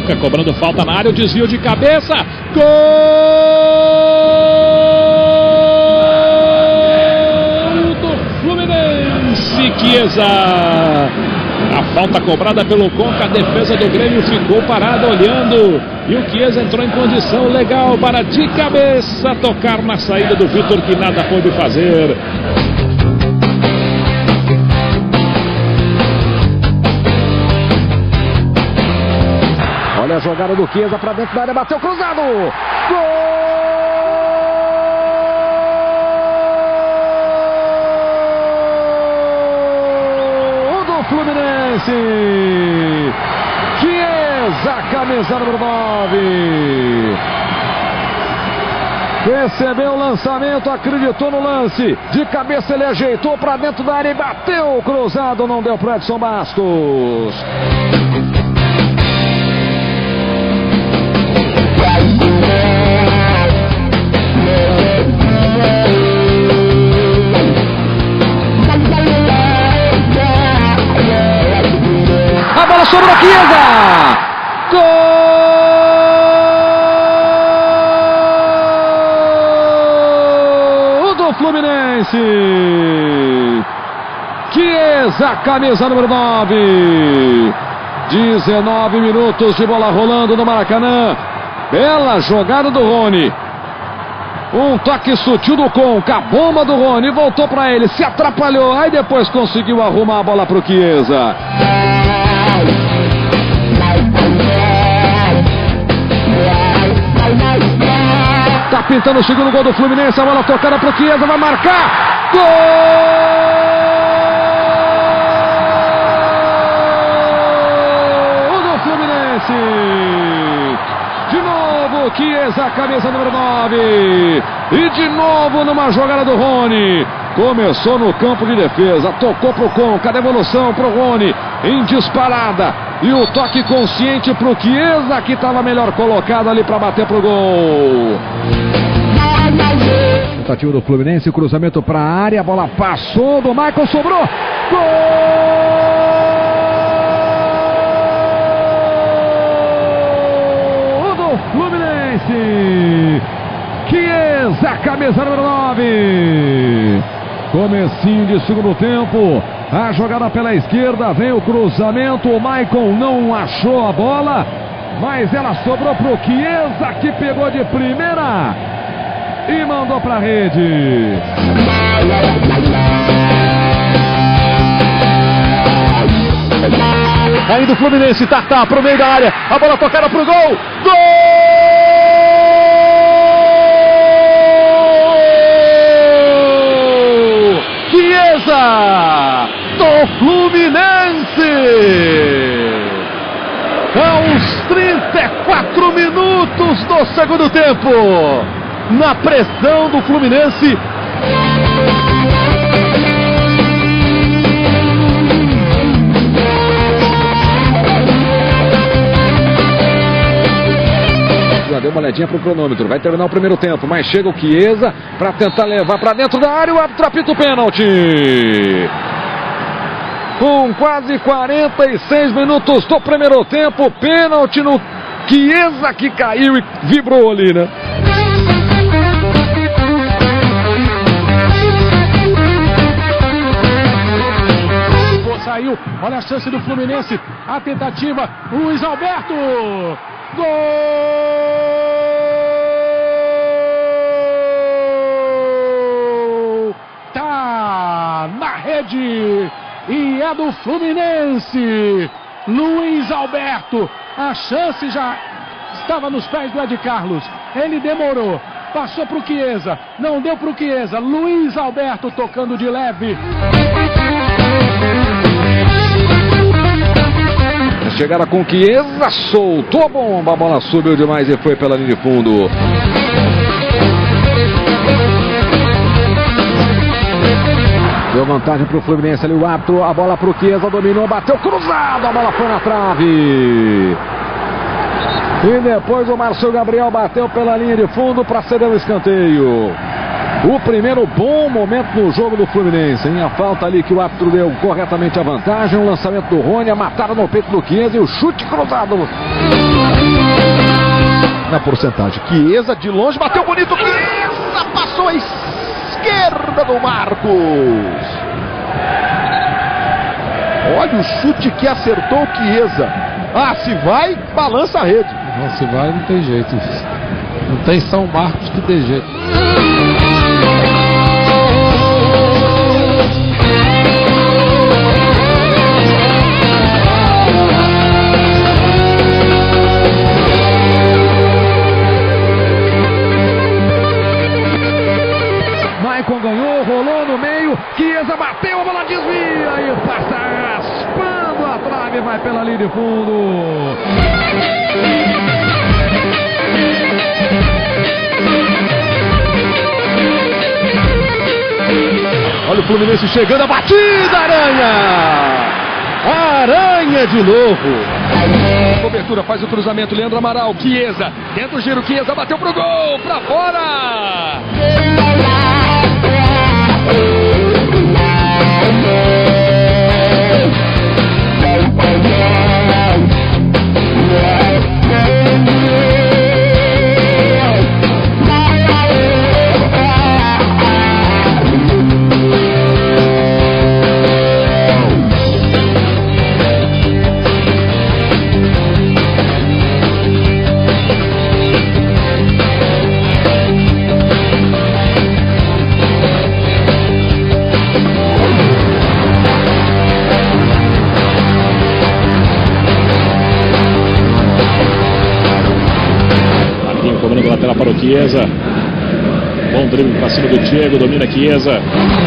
Conca cobrando falta na área, o desvio de cabeça. Gol do Fluminense, Chiesa. A falta cobrada pelo Conca, a defesa do Grêmio ficou parada olhando. E o Chiesa entrou em condição legal para de cabeça tocar na saída do Vitor, que nada pôde fazer. Olha a jogada do Chiesa para dentro da área, bateu cruzado. Gol do Fluminense. Chiesa, camisa número 9. Recebeu o lançamento, acreditou no lance. De cabeça ele ajeitou para dentro da área e bateu cruzado. Não deu para Edson Bastos. A bola sobrou, Chiesa! Gol do Fluminense! Chiesa, camisa número 9. 19 minutos de bola rolando no Maracanã. Bela jogada do Rony. Um toque sutil do Conca. A bomba do Rony voltou para ele. Se atrapalhou. Aí depois conseguiu arrumar a bola para o Chiesa. Tá pintando o segundo gol do Fluminense. A bola tocada para o Chiesa. Vai marcar. Gol do Fluminense. De novo, Chiesa, camisa número 9. E de novo numa jogada do Rony. Começou no campo de defesa, tocou pro Conca, devolução pro Rony, em disparada. E o toque consciente pro Chiesa, que estava melhor colocado ali para bater pro gol. Tentativa do Fluminense, cruzamento para a área, a bola passou do Michael, sobrou. Gol! Fluminense, Chiesa, camisa número 9. Comecinho de segundo tempo, a jogada pela esquerda, vem o cruzamento, o Maicon não achou a bola, mas ela sobrou pro Chiesa, que pegou de primeira e mandou pra rede. Ainda o Fluminense, Tartá pro meio da área, a bola tocada pro gol. Gol! Chiesa do Fluminense! Aos 34 minutos do segundo tempo, na pressão do Fluminense. Já deu uma olhadinha pro cronômetro, vai terminar o primeiro tempo, mas chega o Chiesa para tentar levar para dentro da área, o árbitro apita o pênalti. Com quase 46 minutos do primeiro tempo, pênalti no Chiesa, que caiu e vibrou ali, né? Saiu, olha a chance do Fluminense, a tentativa, Luiz Alberto, gol! Tá na rede e é do Fluminense, Luiz Alberto, a chance já estava nos pés do Ed Carlos, ele demorou, passou pro Chiesa, não deu pro Chiesa, Luiz Alberto tocando de leve. Chegada com Chiesa, soltou a bomba, a bola subiu demais e foi pela linha de fundo. Deu vantagem para o Fluminense ali, o árbitro, a bola para o Chiesa, dominou, bateu cruzado, a bola foi na trave. E depois o Márcio Gabriel bateu pela linha de fundo para ceder o escanteio. O primeiro bom momento no jogo do Fluminense, hein? A falta ali que o árbitro deu corretamente a vantagem, o lançamento do Rony, a matada no peito do Chiesa e o chute cruzado. Na porcentagem, Chiesa de longe, bateu bonito, Chiesa passou a esquerda do Marcos. Olha o chute que acertou o Chiesa. Ah, se vai, balança a rede. Não, se vai, não tem jeito. Não tem São Marcos que dê jeito. Maicon ganhou, rolou no meio, Chiesa bateu, a bola desvia e passa raspando a trave, vai pela linha de fundo. Olha o Fluminense chegando, a batida, Aranha de novo. Cobertura, faz o cruzamento, Leandro Amaral, Chiesa, tenta o giro, Chiesa bateu pro gol, pra fora. Lateral para o Chiesa. Bom drible para cima do Diego, domina Chiesa.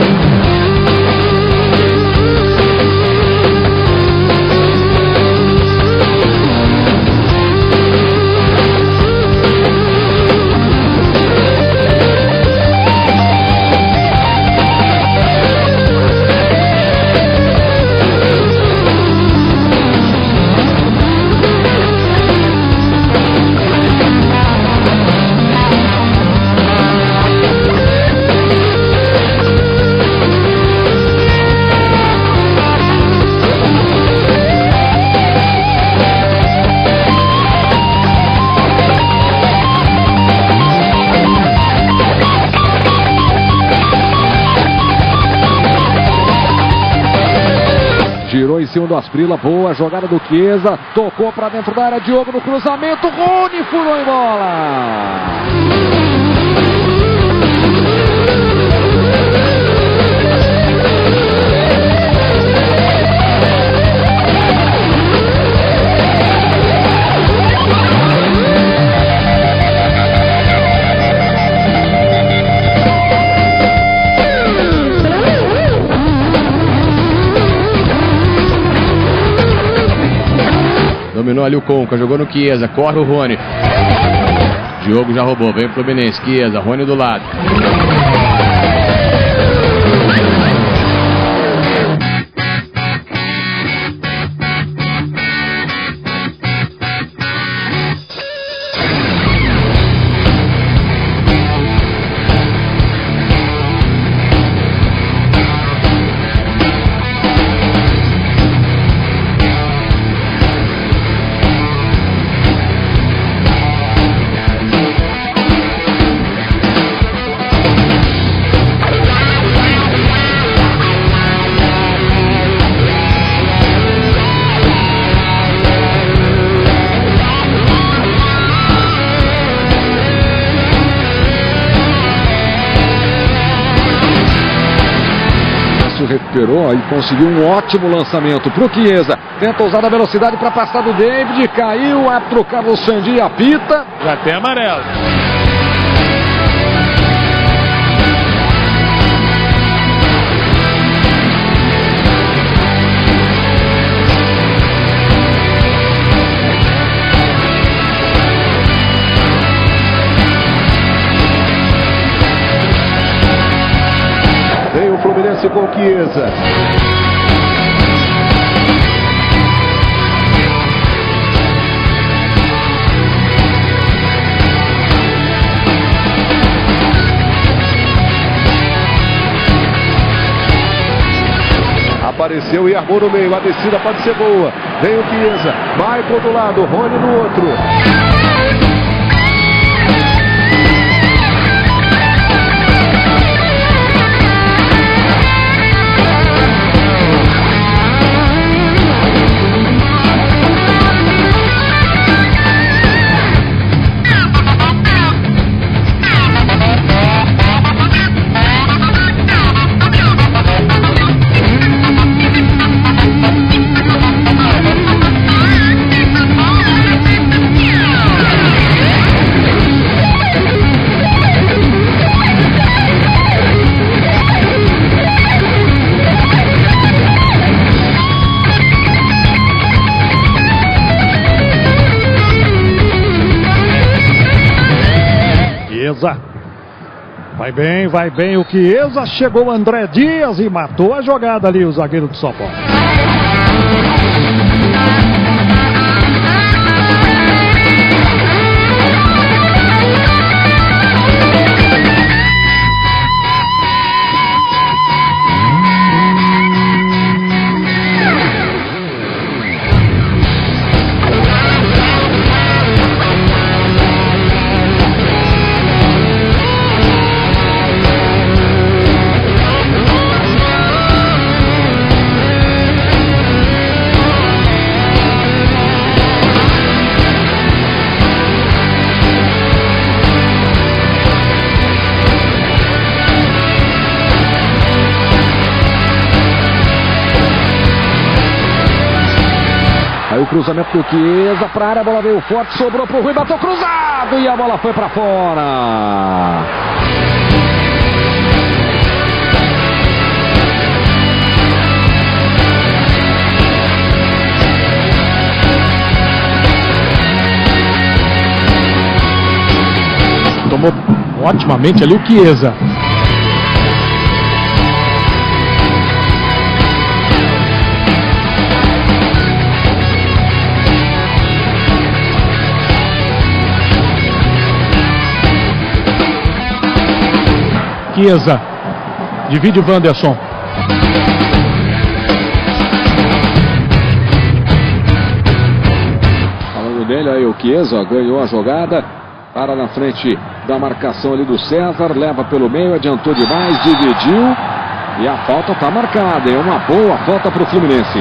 Girou em cima do Asprilla, boa jogada do Chiesa, tocou para dentro da área, Diogo no cruzamento, Rony furou em bola. Dominou ali o Conca, jogou no Chiesa, corre o Rony. Diogo já roubou, vem o Fluminense, Chiesa, Rony do lado. Recuperou e conseguiu um ótimo lançamento para o Chiesa. Tenta usar a velocidade para passar do David. Caiu, o árbitro Carlos Sandi apita. Já tem amarelo. Vem o Fluminense com o Chiesa. Apareceu e armou no meio. A descida pode ser boa. Vem o Chiesa. Michael do lado. Rony no outro. Vai bem o Chiesa, chegou o André Dias e matou a jogada ali, o zagueiro do São Paulo. Aí o cruzamento do Chiesa para a área, a bola veio forte, sobrou pro Rui, bateu cruzado e a bola foi para fora. Tomou otimamente ali o Chiesa. Chiesa, divide o Wanderson. Falando dele aí, o Chiesa ganhou a jogada, para na frente da marcação ali do César, leva pelo meio, adiantou demais, dividiu e a falta está marcada, é uma boa falta para o Fluminense.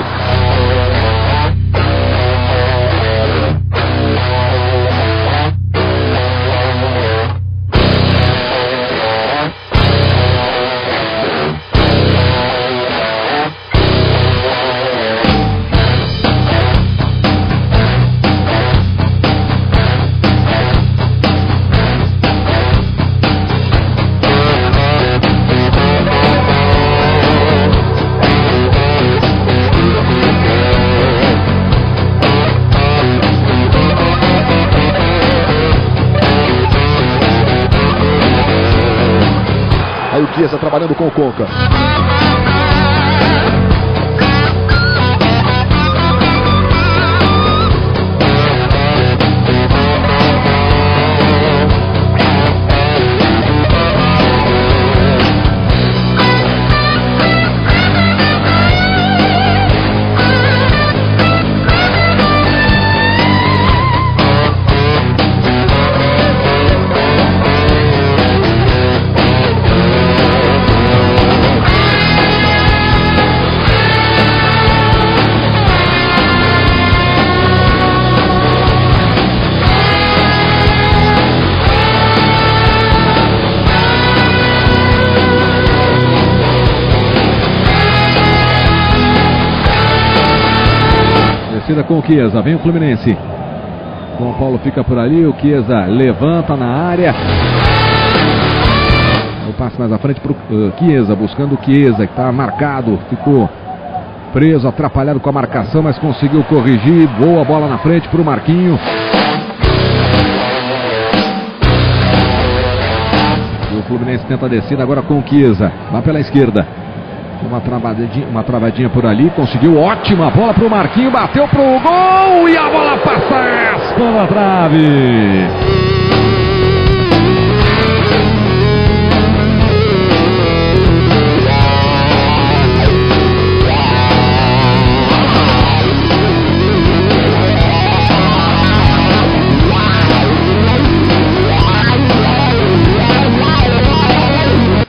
Aí o Chiesa trabalhando com o Conca. Descida com o Chiesa, vem o Fluminense. João Paulo fica por ali, o Chiesa levanta na área. O passe mais à frente para o Chiesa, buscando o Chiesa, que está marcado, ficou preso, atrapalhado com a marcação, mas conseguiu corrigir. Boa bola na frente para o Marquinho. O Fluminense tenta a descida agora com o Chiesa, lá pela esquerda. Uma travadinha por ali, conseguiu ótima bola para o Marquinho, bateu para o gol e a bola passa na trave.